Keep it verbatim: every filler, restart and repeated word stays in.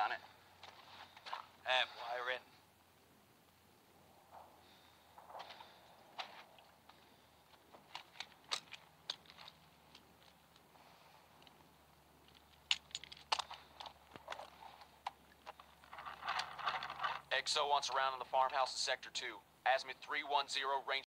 on it. M, wire in. X O wants around in the farmhouse in Sector two. Azimuth three one zero, range